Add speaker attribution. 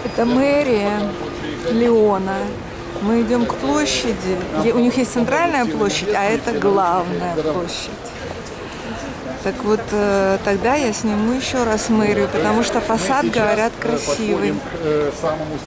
Speaker 1: Это мэрия Лиона. Мы идем к площади. У них есть центральная площадь, а это главная площадь. Так вот, тогда я сниму еще раз мэрию, потому что фасад, говорят, красивый.